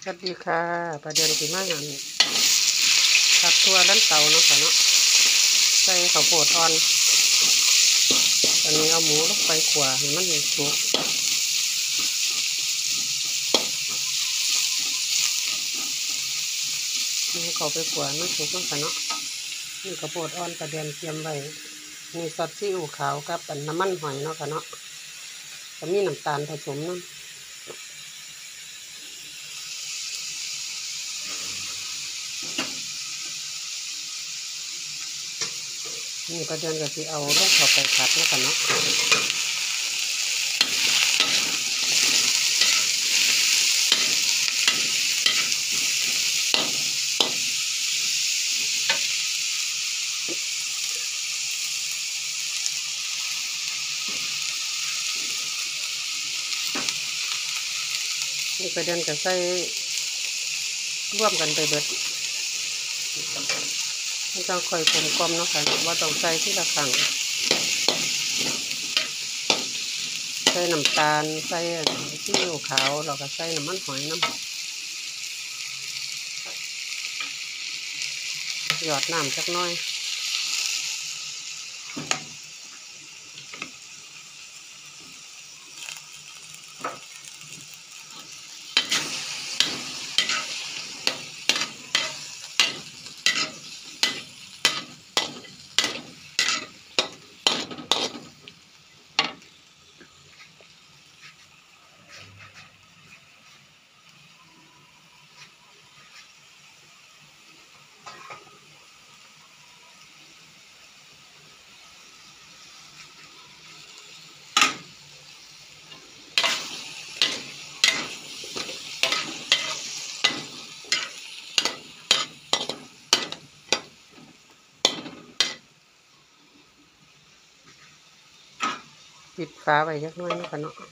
สวัสดีค่ะประเด็นที่มางานผัดทั่วลั้นเตาเนาะค่ะเนาะใส่ข้าวโพดอ่อนตอนนี้เอาหมูลงไปขั่วให้มันสุกหมูเข้าไปขั่วมันสุกเนาะค่ะเนาะนี่ข้าวโพดอ่อนประเด็นเตรียมไว้มีซอสซีอิ๊วขาวกับน้ำมันหอยเนาะค่ะเนาะก็มีน้ำตาลผสมน้ำนี่ประเด็นก็ที่เอาลงเข้าไปผัดเนาะค่ะเนาะนี่ประเด็นก็ใส่ร่วมกันไปเบิดไม่ต้องคอยกลมๆเนาะค่ะว่าต้องใส่ที่ละครั้งใส่น้ำตาลใส่ซีอิ๊วขาวแล้วก็ใส่น้ำมันหอยน้ำหยอดน้ำสักน้อยปิดฝาไว้สักน้อยนะคะเนาะ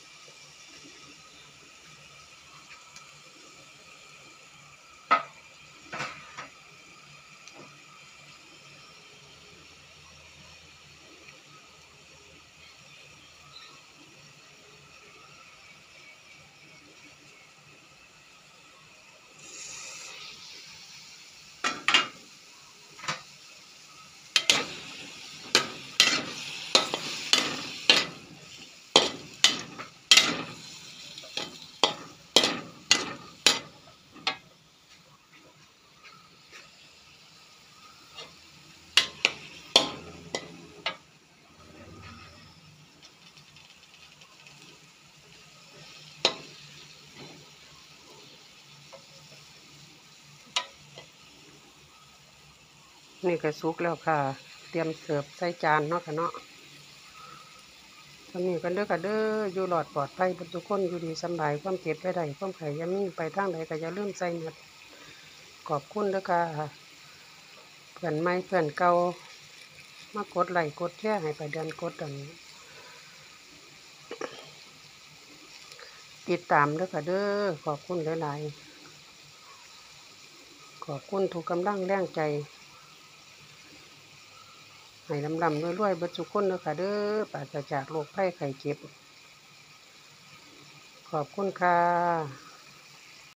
นี่ก็สุกแล้วค่ะเตรียมเสิร์ฟใส่จานเนาะค่ะเนาะตอนนี้กันเด้อค่ะเด้ออยู่หลอดปลอดภัยทุกคนอยู่ดีสบายความเจ็บไปได้ความไข่ยามีไปทางใดก็อย่าลืมใส่หมดขอบคุณเด้อค่ะเพื่อนใหม่เพื่อนเก่ามากดไลค์กดแชร์ให้ไปเดินกดอันติดตามเด้อค่ะเด้อขอบคุณหลายๆขอบคุณทุกกำลังแรงใจให้ลำรวยๆเบิดทุกคนเด้อค่ะเด้อปราศจากโรคภัยไข้เจ็บขอบคุณค่ะ